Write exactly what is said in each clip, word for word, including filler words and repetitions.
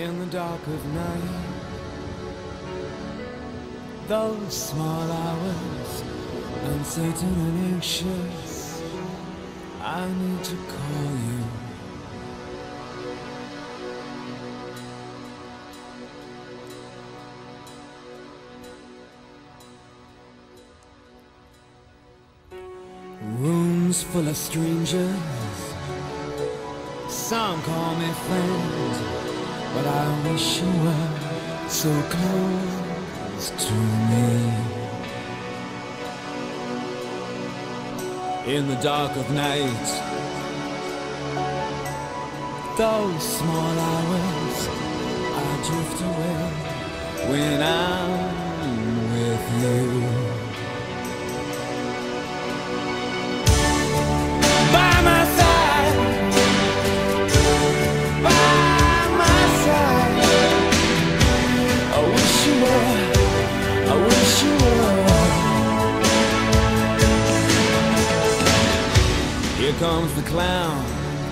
In the dark of night, those small hours, uncertain and anxious, I need to call you. Rooms full of strangers, some call me friends, but I wish you were so close to me. In the dark of night, those small hours, I drift away when I'm with you. By my side, by my side, I wish you were, I wish you were. Here comes the clown,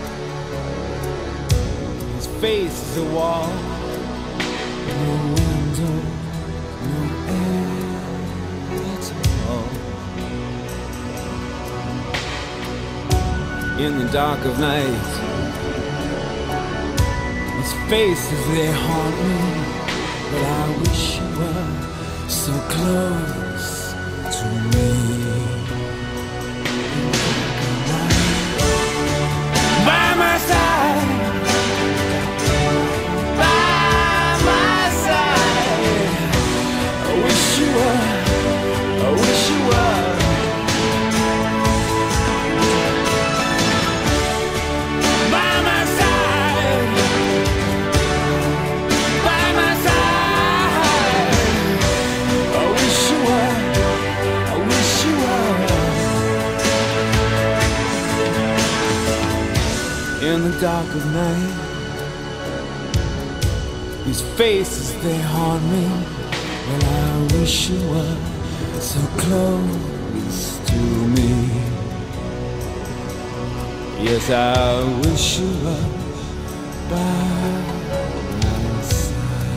his face is a wall, no window, no air at all. In the dark of night, his faces, they haunt me, but I wish you were so close to me. By my side, by my side, I wish you were, I wish you were. In the dark of night, these faces, they haunt me, but I wish you were so close to me. Yes, I wish you were by my side.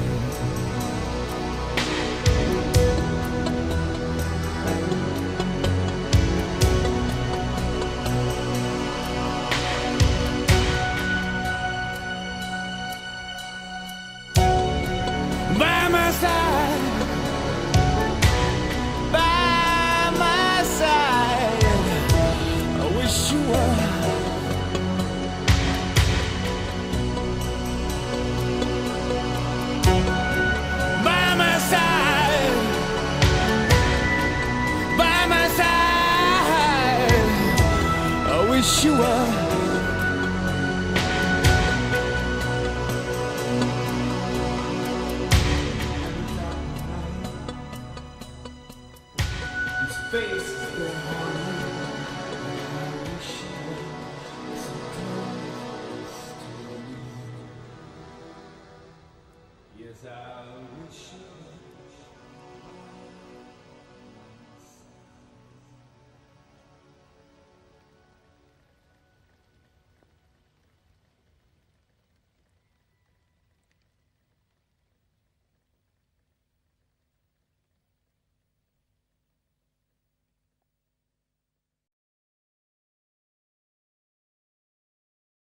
By my side, by my side, I wish you were. By my side, by my side, I wish you were. Faces, they haunt me, I wish you were so close to me. Yes, I wish you were.